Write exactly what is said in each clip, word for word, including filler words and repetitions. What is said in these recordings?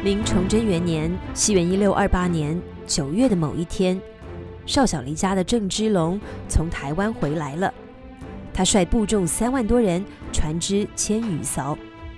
明崇祯元年，西元一六二八年九月的某一天，少小离家的郑芝龙从台湾回来了。他率部众三万多人，船只千余艘。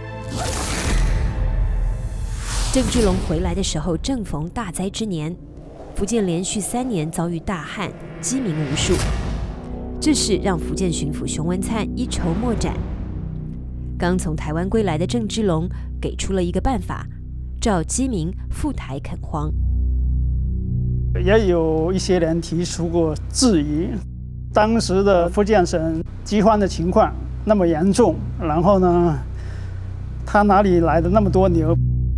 郑芝龙回来的时候，正逢大灾之年，福建连续三年遭遇大旱，饥民无数。这事让福建巡抚熊文灿一筹莫展。刚从台湾归来的郑芝龙给出了一个办法，召饥民赴台垦荒。 也有一些人提出过质疑，当时的福建省饥荒的情况那么严重，然后呢，他哪里来的那么多牛？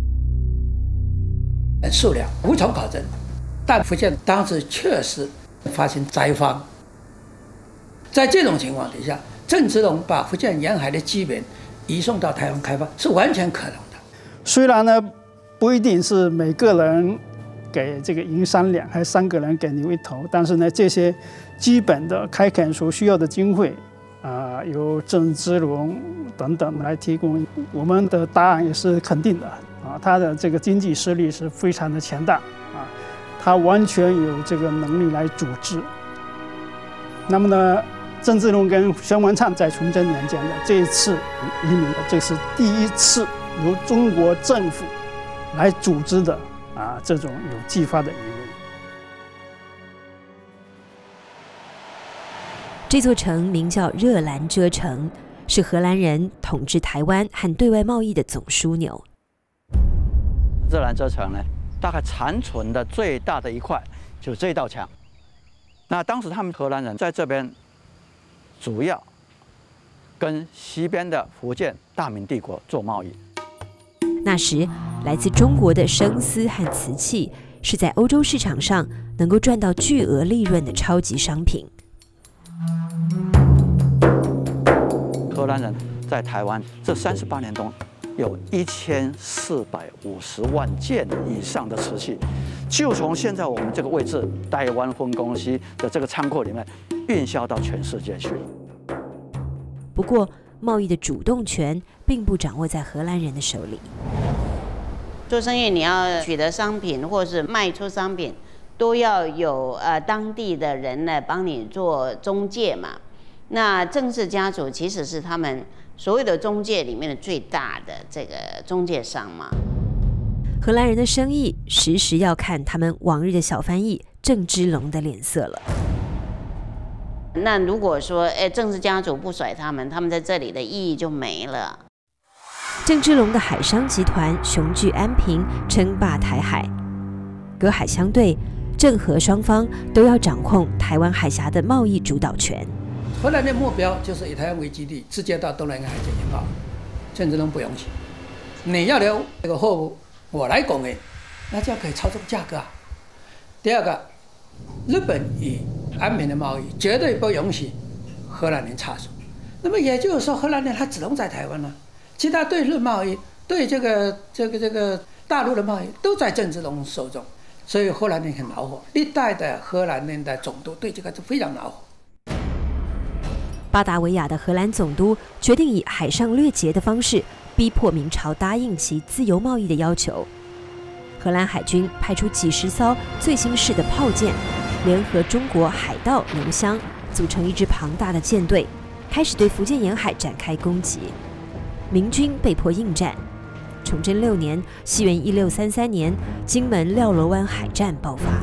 数量无从考证，但福建当时确实发生灾荒。在这种情况底下，郑芝龙把福建沿海的饥民移送到台湾开发是完全可能的。虽然呢，不一定是每个人给这个银三两，还是三个人给牛一头，但是呢，这些基本的开垦所需要的经费，啊、呃，由郑芝龙等等来提供。我们的答案也是肯定的啊，他的这个经济实力是非常的强大啊，他完全有这个能力来组织。那么呢？郑芝龙跟熊文灿在崇祯年间的这一次移民，这是第一次由中国政府来组织的啊这种有计划的移民。 这座城名叫热兰遮城，是荷兰人统治台湾和对外贸易的总枢纽。 热兰遮城呢，大概残存的最大的一块就是这道墙。那当时他们荷兰人在这边。主要跟西边的福建大明帝国做贸易。 那时，来自中国的生丝和瓷器是在欧洲市场上能够赚到巨额利润的超级商品。 荷兰人在台湾这三十八年中，有一千四百五十万件以上的瓷器，就从现在我们这个位置台湾分公司的这个仓库里面运销到全世界去。 不过，贸易的主动权并不掌握在荷兰人的手里。 做生意，你要取得商品或是卖出商品，都要有呃当地的人来帮你做中介嘛。那郑氏家族其实是他们所有的中介里面的最大的这个中介商嘛。 荷兰人的生意时时要看他们往日的小翻译郑芝龙的脸色了。 那如果说，哎，郑氏家族不甩他们，他们在这里的意义就没了。 郑芝龙的海商集团雄踞安平，称霸台海。隔海相对，郑荷双方都要掌控台湾海峡的贸易主导权。 荷兰的目标就是以台湾为基地，直接到东南亚海进行贸易。郑芝龙不容许，你要留这个货物，我来供应，那这样可以操纵价格啊。第二个，日本与安平的贸易绝对不允许荷兰人插手。那么也就是说，荷兰人他只能在台湾了、啊，其他对日贸易、对这个这个这个大陆的贸易都在郑芝龙手中，所以荷兰人很恼火。历代的荷兰人的总督对这个是非常恼火。 巴达维亚的荷兰总督决定以海上掠劫的方式逼迫明朝答应其自由贸易的要求。荷兰海军派出几十艘最新式的炮舰，联合中国海盗刘湘，组成一支庞大的舰队，开始对福建沿海展开攻击。明军被迫应战。崇祯六年（西元一六三三年），金门廖楼湾海战爆发。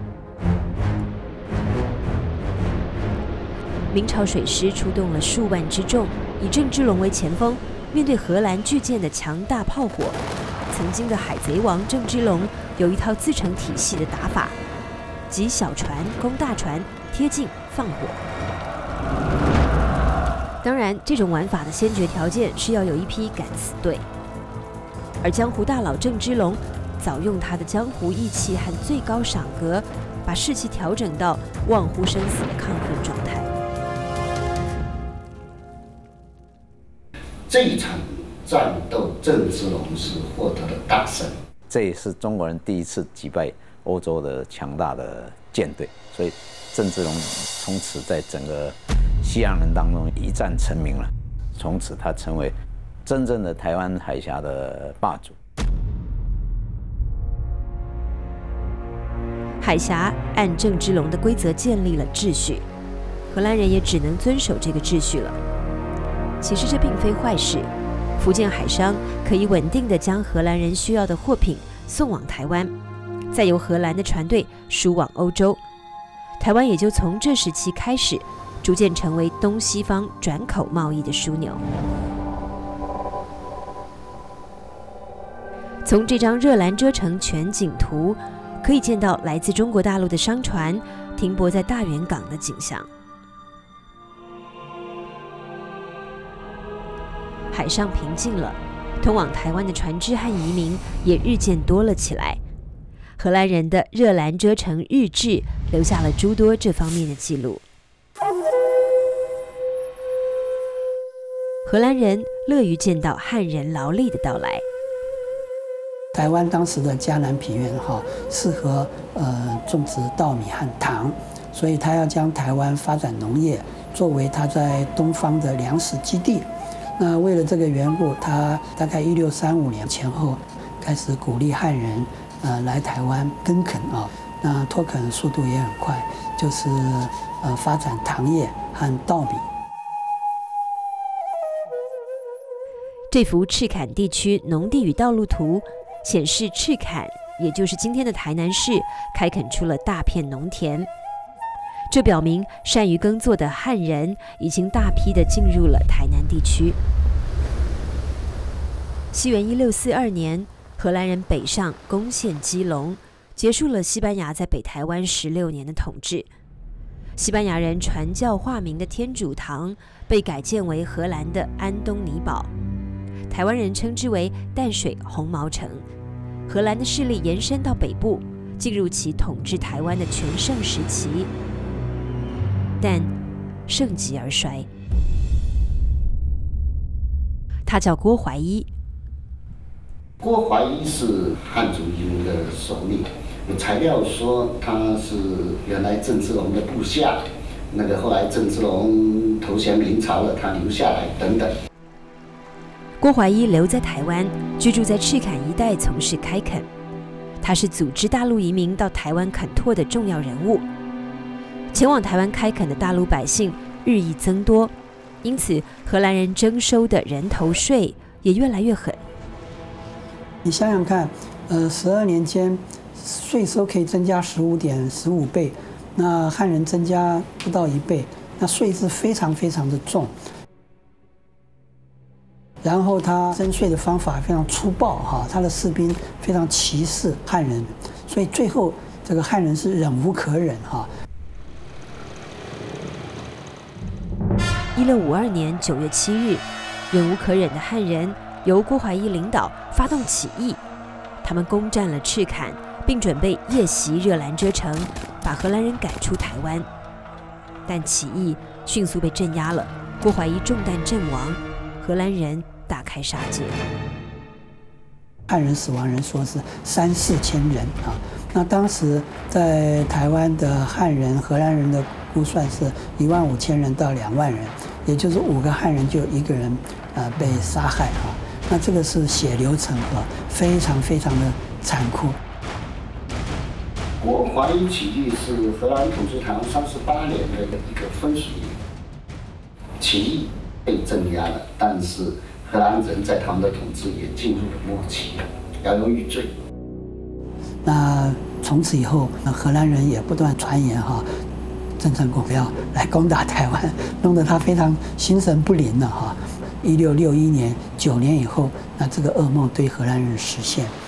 明朝水师出动了数万之众，以郑芝龙为前锋，面对荷兰巨舰的强大炮火。曾经的海贼王郑芝龙有一套自成体系的打法，即小船攻大船，贴近放火。当然，这种玩法的先决条件是要有一批敢死队。而江湖大佬郑芝龙早用他的江湖义气和最高赏格，把士气调整到忘乎生死的亢奋状态。 这一场战斗，郑芝龙是获得了大胜。 这也是中国人第一次击败欧洲的强大的舰队，所以郑芝龙从此在整个西洋人当中一战成名了。从此他成为真正的台湾海峡的霸主。 海峡按郑芝龙的规则建立了秩序，荷兰人也只能遵守这个秩序了。其实这并非坏事，福建海商可以稳定地将荷兰人需要的货品送往台湾，再由荷兰的船队输往欧洲，台湾也就从这时期开始，逐渐成为东西方转口贸易的枢纽。从这张热兰遮城全景图可以见到来自中国大陆的商船停泊在大园港的景象。海上平静了，通往台湾的船只和移民也日渐多了起来。荷兰人的热兰遮城日志留下了诸多这方面的记录。荷兰人乐于见到汉人劳力的到来。 台湾当时的嘉南平原哈适合呃种植稻米和糖，所以他要将台湾发展农业作为他在东方的粮食基地。那为了这个缘故，他大概一六三五年前后开始鼓励汉人呃来台湾耕垦啊，那脱垦速度也很快，就是呃发展糖业和稻米。 这幅赤坎地区农地与道路图显示，赤坎也就是今天的台南市开垦出了大片农田，这表明善于耕作的汉人已经大批地进入了台南地区。西元一六四二年，荷兰人北上攻陷基隆，结束了西班牙在北台湾十六年的统治。西班牙人传教化名的天主堂被改建为荷兰的安东尼堡，台湾人称之为淡水红毛城。荷兰的势力延伸到北部，进入其统治台湾的全盛时期，但盛极而衰。他叫郭怀一。 郭怀一是汉族移民的首领，有材料说他是原来郑芝龙的部下，那个后来郑芝龙投降明朝了，他留下来等等。 郭怀一留在台湾，居住在赤坎一带从事开垦。他是组织大陆移民到台湾垦拓的重要人物。前往台湾开垦的大陆百姓日益增多，因此荷兰人征收的人头税也越来越狠。 你想想看，呃，十二年间税收可以增加十五点十五倍，那汉人增加不到一倍，那税是非常非常的重。然后他征税的方法非常粗暴哈，他的士兵非常歧视汉人，所以最后这个汉人是忍无可忍哈。 一六五二年九月七日，忍无可忍的汉人由郭怀一领导发动起义，他们攻占了赤坎，并准备夜袭热兰遮城，把荷兰人赶出台湾。但起义迅速被镇压了，郭怀一中弹阵亡，荷兰人大开杀戒。 汉人死亡人数是三四千人啊。那当时在台湾的汉人、荷兰人的估算是一万五千人到两万人，也就是五个汉人就一个人呃被杀害啊。那这个是血流成河，非常非常的残酷。 郭怀一起义是荷兰统治台湾三十八年的一个分水岭，起义被镇压了，但是荷兰人在他们的统治也进入了末期，摇摇欲坠。 那从此以后，那荷兰人也不断传言哈，郑成功要来攻打台湾，弄得他非常心神不宁了哈。一六六一年，九年以后，那这个噩梦对荷兰人实现。